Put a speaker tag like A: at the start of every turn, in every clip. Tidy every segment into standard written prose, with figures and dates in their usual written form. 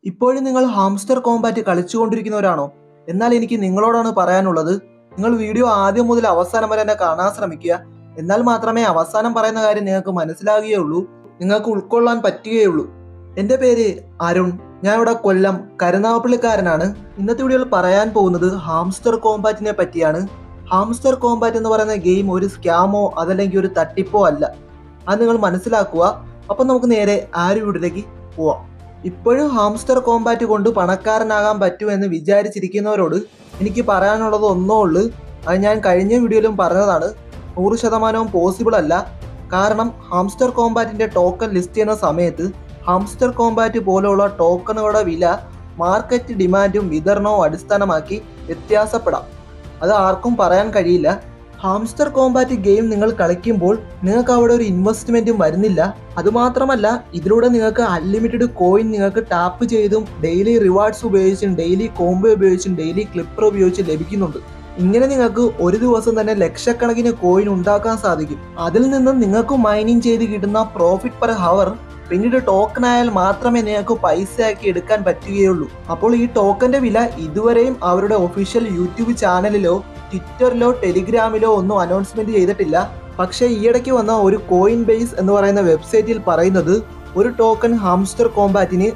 A: ഇപ്പോഴും നിങ്ങൾ hamster Kombat കളിച്ചുകൊണ്ടിരിക്കുന്നവരാണോ? എന്നാൽ എനിക്ക് നിങ്ങളോടാണ് പറയാനുള്ളത്, നിങ്ങൾ വീഡിയോ ആദ്യം മുതൽ അവസാനം വരെ തന്നെ കാണാൻ ശ്രമിക്കുക. എന്നാൽ മാത്രമേ അവസാനം പറയുന്ന കാര്യം നിങ്ങൾക്ക് മനസ്സിലാകുകയുള്ളൂ, നിങ്ങൾക്ക് ഉൾക്കൊള്ളാൻ പറ്റുകയുള്ളൂ. എൻ്റെ പേര് അരുൺ. ഞാൻ ഇവിടെ കൊല്ലം കരുനാഗപ്പള്ളിക്കാരനാണ്. ഇന്നത്തെ വീഡിയോയിൽ പറയാൻ പോകുന്നത് ഹാംസ്റ്റർ കോമ്പാറ്റിനെ പറ്റിയാണ്. ഹാംസ്റ്റർ കോമ്പാറ്റ് എന്ന് പറയുന്ന ഗെയിം ഒരു സ്കാമോ അതല്ലെങ്കിൽ ഒരു തട്ടിപ്പോ അല്ല. അത് നിങ്ങൾ മനസ്സിലാക്കുക. അപ്പം നമുക്ക് നേരെ ആ ഒരു വീഡിയോയിലേക്ക് പോവാം. ഇപ്പോഴും ഹാംസ്റ്റർ കോമ്പാറ്റ് കൊണ്ട് പണക്കാരനാകാൻ പറ്റുമെന്ന് വിചാരിച്ചിരിക്കുന്നവരോട് എനിക്ക് പറയാനുള്ളത് ഒന്നേ ഉള്ളൂ. അത് ഞാൻ കഴിഞ്ഞ വീഡിയോയിലും പറഞ്ഞതാണ്, 100% പോസിബിൾ അല്ല. കാരണം ഹാംസ്റ്റർ കോമ്പാറ്റിൻ്റെ ടോക്കൺ ലിസ്റ്റ് ചെയ്യുന്ന സമയത്ത് ഹാംസ്റ്റർ കോമ്പാറ്റ് പോലെയുള്ള ടോക്കണുകളുടെ വില മാർക്കറ്റ് ഡിമാൻഡും വിതരണവും അടിസ്ഥാനമാക്കി വ്യത്യാസപ്പെടാം. അത് ആർക്കും പറയാൻ കഴിയില്ല. ഹാംസ്റ്റർ കോമ്പാറ്റ് ഗെയിം നിങ്ങൾ കളിക്കുമ്പോൾ നിങ്ങൾക്ക് അവിടെ ഒരു ഇൻവെസ്റ്റ്മെൻറ്റും വരുന്നില്ല. അതുമാത്രമല്ല, ഇതിലൂടെ നിങ്ങൾക്ക് അൺലിമിറ്റഡ് കോയിൻ നിങ്ങൾക്ക് ടാപ്പ് ചെയ്തും ഡെയിലി റിവാർഡ്സ് ഉപയോഗിച്ചും ഡെയിലി കോംബോ ഉപയോഗിച്ചും ഡെയിലി ക്ലിപ്പർ ഉപയോഗിച്ചും ലഭിക്കുന്നുണ്ട്. ഇങ്ങനെ നിങ്ങൾക്ക് ഒരു ദിവസം തന്നെ ലക്ഷക്കണക്കിന് കോയിൻ ഉണ്ടാക്കാൻ സാധിക്കും. അതിൽ നിന്നും നിങ്ങൾക്ക് മൈനിങ് ചെയ്ത് കിട്ടുന്ന പ്രോഫിറ്റ് പെർ ഹവർ പിന്നീട് ടോക്കൺ ആയാൽ മാത്രമേ നിങ്ങൾക്ക് പൈസയാക്കി എടുക്കാൻ പറ്റുകയുള്ളൂ. അപ്പോൾ ഈ ടോക്കന്റെ വില ഇതുവരെയും അവരുടെ ഒഫീഷ്യൽ യൂട്യൂബ് ചാനലിലോ ട്വിറ്ററിലോ ടെലിഗ്രാമിലോ ഒന്നും അനൗൺസ്മെന്റ് ചെയ്തിട്ടില്ല. പക്ഷേ ഈയിടയ്ക്ക് വന്ന ഒരു കോയിൻ ബേസ് എന്ന് പറയുന്ന വെബ്സൈറ്റിൽ പറയുന്നത് ഒരു ടോക്കൺ ഹാംസ്റ്റർ കോമ്പാറ്റിന്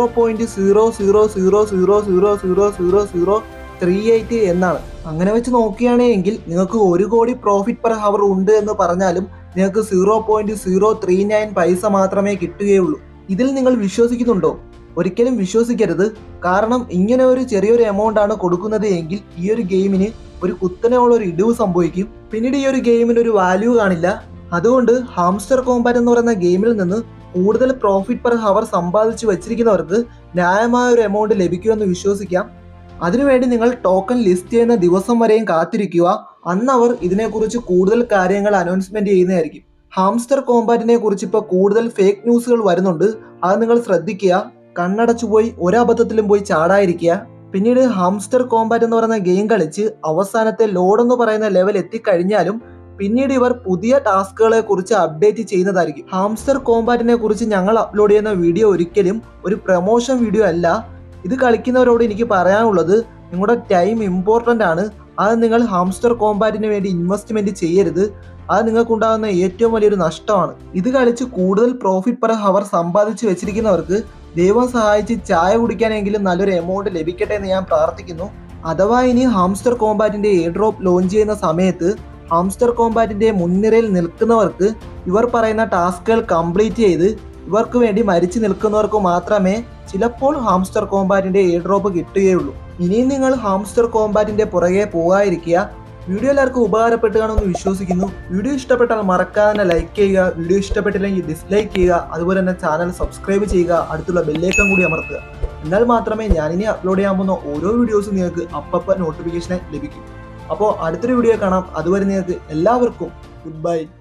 A: 0.0000000038 എന്നാണ്. അങ്ങനെ വെച്ച് നോക്കുകയാണെങ്കിൽ നിങ്ങൾക്ക് 1 കോടി പ്രോഫിറ്റ് പെർ ഹവർ ഉണ്ട് എന്ന് പറഞ്ഞാലും നിങ്ങൾക്ക് 0.039 പൈസ മാത്രമേ കിട്ടുകയുള്ളൂ. ഇതിൽ നിങ്ങൾ വിശ്വസിക്കുന്നുണ്ടോ? ഒരിക്കലും വിശ്വസിക്കരുത്. കാരണം ഇങ്ങനെ ഒരു ചെറിയൊരു എമൗണ്ട് ആണ് കൊടുക്കുന്നത് എങ്കിൽ ഈ ഒരു ഗെയിമിന് ഒരു കുത്തനെയുള്ള ഒരു ഇടിവ് സംഭവിക്കും. പിന്നീട് ഈ ഒരു ഗെയിമിന് ഒരു വാല്യൂ കാണില്ല. അതുകൊണ്ട് ഹാംസ്റ്റർ കോമ്പാറ്റ് എന്ന് പറയുന്ന ഗെയിമിൽ നിന്ന് കൂടുതൽ പ്രോഫിറ്റ് പെർ ഹവർ സമ്പാദിച്ചു വെച്ചിരിക്കുന്നവർക്ക് ന്യായമായ ഒരു എമൗണ്ട് ലഭിക്കുമെന്ന് വിശ്വസിക്കാം. അതിനുവേണ്ടി നിങ്ങൾ ടോക്കൺ ലിസ്റ്റ് ചെയ്യുന്ന ദിവസം വരെയും കാത്തിരിക്കുക. അന്ന് അവർ ഇതിനെക്കുറിച്ച് കൂടുതൽ കാര്യങ്ങൾ അനൗൺസ്മെന്റ് ചെയ്യുന്നതായിരിക്കും. ഹാംസ്റ്റർ കോമ്പാറ്റിനെ കുറിച്ച് ഇപ്പോൾ കൂടുതൽ ഫേക്ക് ന്യൂസുകൾ വരുന്നുണ്ട്. അത് നിങ്ങൾ ശ്രദ്ധിക്കുക. കണ്ണടച്ചു പോയി ഒരബദ്ധത്തിലും പോയി ചാടാതിരിക്കുക. പിന്നീട് ഹാംസ്റ്റർ കോമ്പാറ്റ് എന്ന് പറയുന്ന ഗെയിം കളിച്ച് അവസാനത്തെ ലോഡ് എന്ന് പറയുന്ന ലെവൽ എത്തിക്കഴിഞ്ഞാലും പിന്നീട് ഇവർ പുതിയ ടാസ്കുകളെ കുറിച്ച് അപ്ഡേറ്റ് ചെയ്യുന്നതായിരിക്കും. ഹാംസ്റ്റർ കോമ്പാറ്റിനെ കുറിച്ച് ഞങ്ങൾ അപ്ലോഡ് ചെയ്യുന്ന വീഡിയോ ഒരിക്കലും ഒരു പ്രൊമോഷൻ വീഡിയോ അല്ല. ഇത് കളിക്കുന്നവരോട് എനിക്ക് പറയാനുള്ളത്, നിങ്ങളുടെ ടൈം ഇമ്പോർട്ടൻ്റ് ആണ്. അത് നിങ്ങൾ ഹാംസ്റ്റർ കോമ്പാറ്റിന് വേണ്ടി ഇൻവെസ്റ്റ്മെന്റ് ചെയ്യരുത്. അത് നിങ്ങൾക്കുണ്ടാകുന്ന ഏറ്റവും വലിയൊരു നഷ്ടമാണ്. ഇത് കളിച്ച് കൂടുതൽ പ്രോഫിറ്റ് പെർ ഹവർ സമ്പാദിച്ച് വെച്ചിരിക്കുന്നവർക്ക് ദൈവം സഹായിച്ച് ചായ കുടിക്കാനെങ്കിലും നല്ലൊരു എമൗണ്ട് ലഭിക്കട്ടെ എന്ന് ഞാൻ പ്രാർത്ഥിക്കുന്നു. അഥവാ ഇനി ഹാംസ്റ്റർ കോമ്പാറ്റിന്റെ എയർ ഡ്രോപ്പ് ലോഞ്ച് ചെയ്യുന്ന സമയത്ത് ഹാംസ്റ്റർ കോമ്പാറ്റിന്റെ മുൻനിരയിൽ നിൽക്കുന്നവർക്ക് ഇവർ പറയുന്ന ടാസ്കുകൾ കംപ്ലീറ്റ് ചെയ്ത് ഇവർക്ക് വേണ്ടി മരിച്ചു നിൽക്കുന്നവർക്ക് മാത്രമേ ചിലപ്പോൾ ഹാംസ്റ്റർ കോമ്പാറ്റിന്റെ എയർ ഡ്രോപ്പ് കിട്ടുകയുള്ളൂ. ഇനിയും നിങ്ങൾ ഹാംസ്റ്റർ കോമ്പാറ്റിന്റെ പുറകെ പോകാതിരിക്കുക. വീഡിയോ എല്ലാവർക്കും ഉപകാരപ്പെട്ടു കാണുമെന്ന് വിശ്വസിക്കുന്നു. വീഡിയോ ഇഷ്ടപ്പെട്ടാൽ മറക്കാതെ ലൈക്ക് ചെയ്യുക. വീഡിയോ ഇഷ്ടപ്പെട്ടില്ലെങ്കിൽ ഡിസ്ലൈക്ക് ചെയ്യുക. അതുപോലെ തന്നെ ചാനൽ സബ്സ്ക്രൈബ് ചെയ്യുക. അടുത്തുള്ള ബെല്ലൈക്കൺ കൂടി അമർത്തുക. എന്നാൽ മാത്രമേ ഞാനിനി അപ്ലോഡ് ചെയ്യാൻ പോകുന്ന ഓരോ വീഡിയോസും നിങ്ങൾക്ക് അപ്പം നോട്ടിഫിക്കേഷനായി ലഭിക്കും. അപ്പോൾ അടുത്തൊരു വീഡിയോ കാണാം. അതുവരെ നിങ്ങൾക്ക് എല്ലാവർക്കും ഗുഡ് ബൈ.